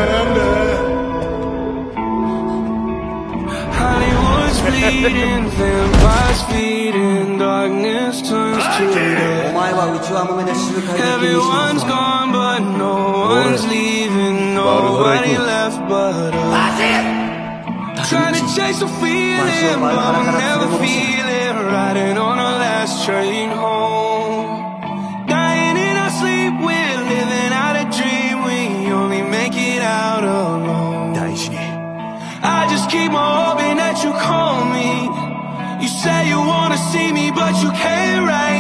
Hollywood's bleeding, vampires feeding, darkness turns to day. Everyone's gone, but no one's leaving. Nobody left but us. Trying to chase a feeling, but I'll never feel it. Riding on our last train home. Dying in our sleep, we're living out a dream. We only make it out alone. I just keep on hoping that you call me. You say you wanna see me, but you can't right